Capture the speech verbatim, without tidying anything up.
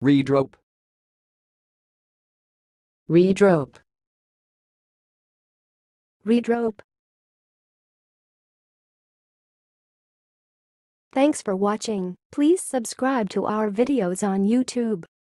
redrope, redrope, redrope. Thanks for watching. Please subscribe to our videos on YouTube.